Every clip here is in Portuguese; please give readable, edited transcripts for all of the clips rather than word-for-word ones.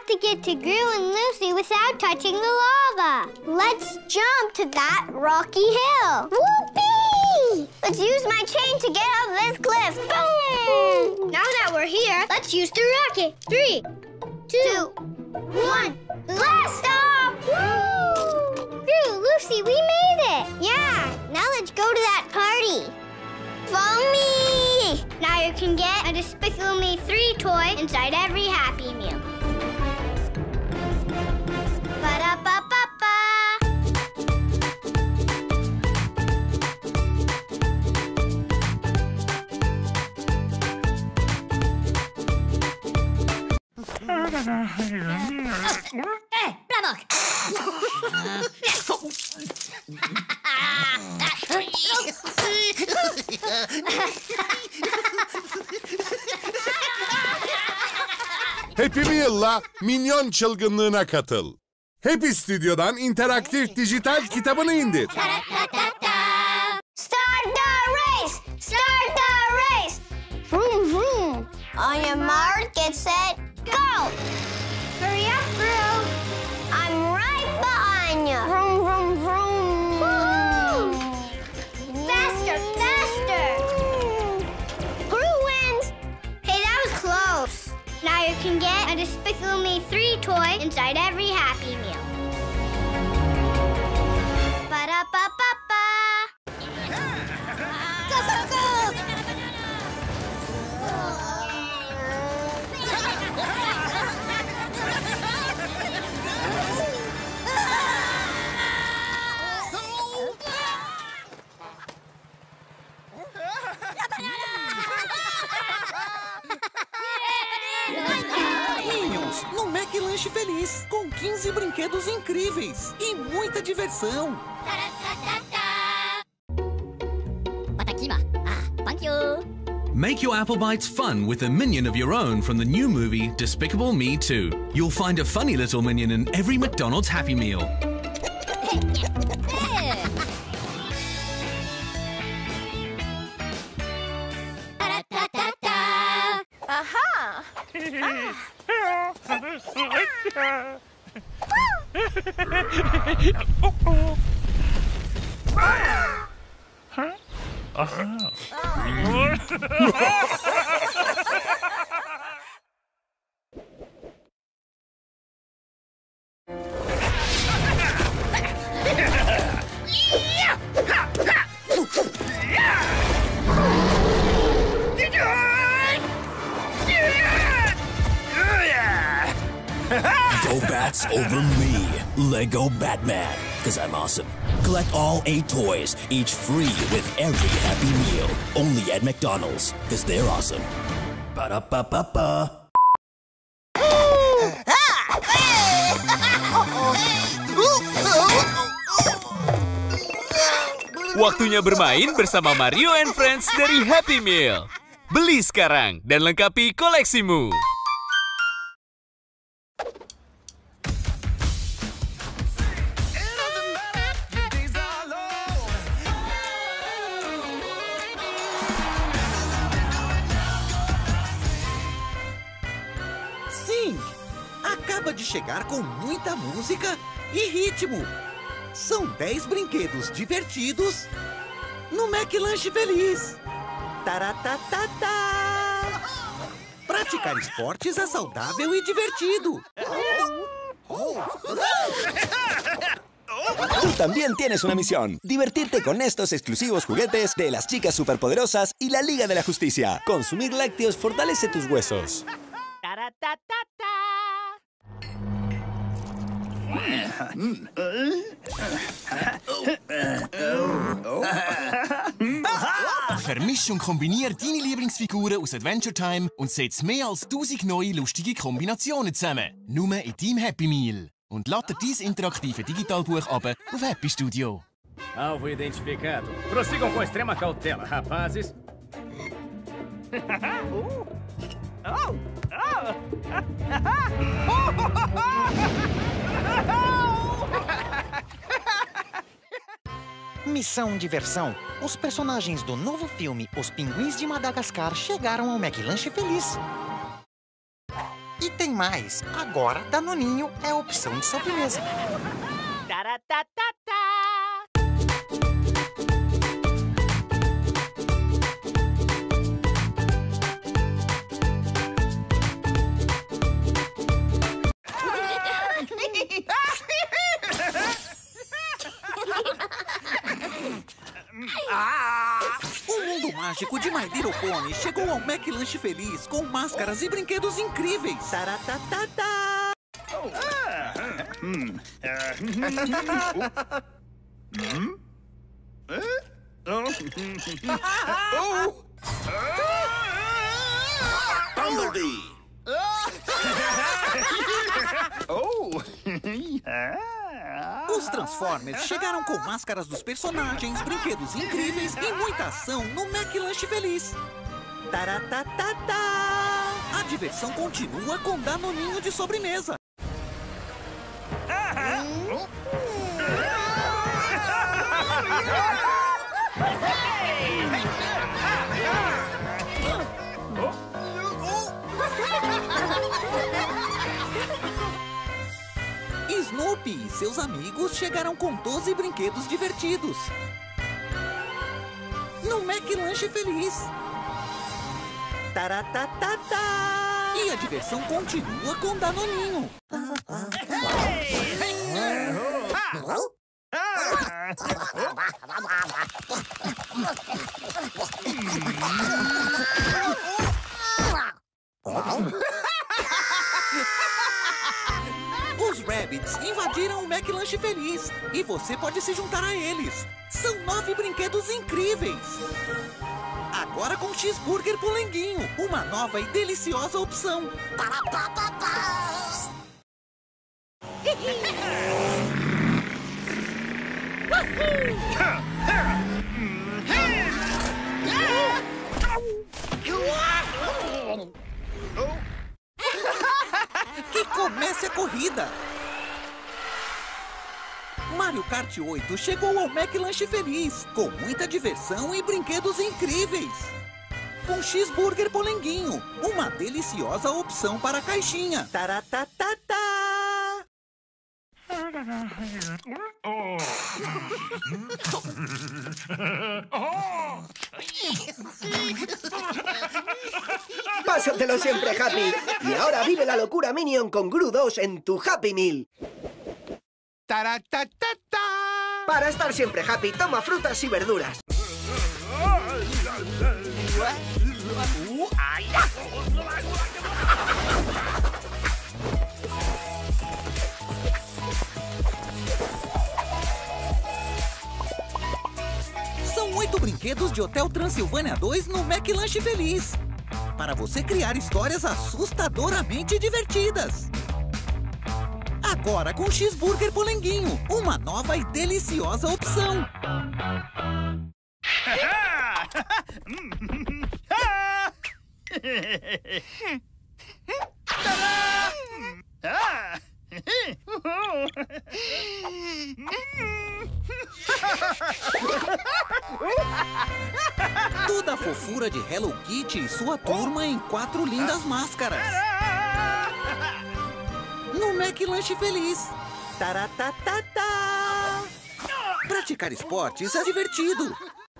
have to get to Gru and Lucy without touching the lava. Let's jump to that rocky hill. Whoopee! Let's use my chain to get up this cliff. Boom! Now that we're here, let's use the rocket. 3, 2, 1. Blast off! Woo! Gru, Lucy, we made it. Yeah, now let's go to that party. Follow me! Now you can get a Despicable Me 3 toy inside every Happy Meal. Ba-da-ba-ba-ba! Braddock! Happy Meal'la Minyon çılgınlığına katıl. Happy Stüdyo'dan interaktif dijital kitabını indir. Start the race! Start the race! Vroom, vroom. On your mark, get set, go! Hurry up, Gru. I'm right behind you. Vroom, vroom, vroom. Woohoo! Faster, faster! Gru wins! Hey, that was close. Now you can get a Despicable Me 3 toy inside every Happy Meal. Ba-da-ba-ba-ba! Go, go, go! Minions, no McLanche Feliz, com 15 brinquedos incríveis e muita diversão. Patakima. Thank you. Make your Apple Bites fun with a minion of your own from the new movie Despicable Me 2. You'll find a funny little minion in every McDonald's Happy Meal. Aha! Go Bats over me, Lego Batman, because I'm awesome. Collect all 8 toys, each free with every Happy Meal. Only at McDonald's, because they're awesome. Ba-da-ba-ba-ba. Waktunya bermain bersama Mario and Friends dari Happy Meal. Beli sekarang dan lengkapi koleksimu. Sim, acaba de chegar com muita música e ritmo. São 10 brinquedos divertidos no McLanche Feliz. Taratatata! Praticar esportes é saudável e divertido. Tú también tienes una misión: divertirte con estos exclusivos juguetes de las chicas superpoderosas y la Liga de la Justicia. Consumir lácteos fortalece tus huesos. Vermisch und kombiniere deine Lieblingsfiguren aus Adventure Time und setz mehr als 1000 neue lustige Kombinationen zusammen. Nur in deinem Happy Meal. Und lade dein interaktive Digitalbuch ab auf Happy Studio. Alvo identificado. Prossigam com extrema cautela, rapazes. Missão Diversão. Os personagens do novo filme Os Pinguins de Madagascar chegaram ao McLanche Feliz. E tem mais. Agora, Danoninho é a opção de sobremesa. O mundo mágico de My Little Pony chegou ao McLanche Feliz com máscaras e brinquedos incríveis. Taratatata! Bumblebee! Os Transformers chegaram com máscaras dos personagens, brinquedos incríveis e muita ação no McLanche Feliz. Taratatata! A diversão continua com Danoninho de sobremesa. Snoopy e seus amigos chegaram com 12 brinquedos divertidos no McLanche Feliz. Taratatata! E a diversão continua com Danoninho. Os Rabbits invadiram o McLanche Feliz e você pode se juntar a eles. São 9 brinquedos incríveis. Agora com cheeseburger polenguinho, uma nova e deliciosa opção. Que comece a corrida! Mario Kart 8 chegou ao McLanche Feliz, com muita diversão e brinquedos incríveis. Com cheeseburger polenguinho, uma deliciosa opção para a caixinha. Taratatata! Pásatelo siempre happy. Y ahora vive la locura Minion con Gru 2 en tu Happy Meal. Para estar siempre happy, toma frutas y verduras. São 8 brinquedos de Hotel Transilvânia 2 no McLanche Feliz, para você criar histórias assustadoramente divertidas. Agora com cheeseburger polenguinho, uma nova e deliciosa opção. Toda a fofura de Hello Kitty e sua turma em 4 lindas máscaras. No McLanche Feliz. Taratatata! Praticar esportes é divertido.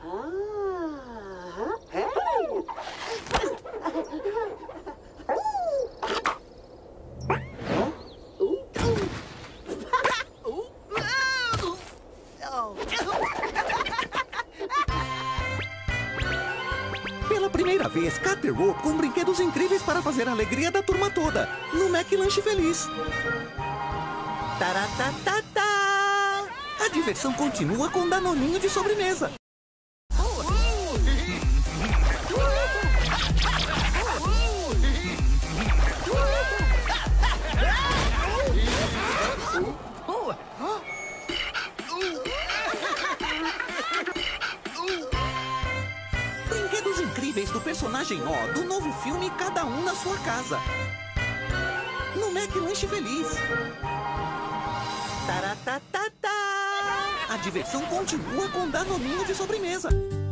Pela primeira vez, Caterwalk com brinquedos incríveis para fazer a alegria da turma toda, no McLanche Feliz. Taratatata! A diversão continua com Danoninho de sobremesa. Brinquedos incríveis do personagem O do novo filme Cada Um na Sua Casa, no McLanche Feliz. Taratatata! A diversão continua com Danoninho de sobremesa.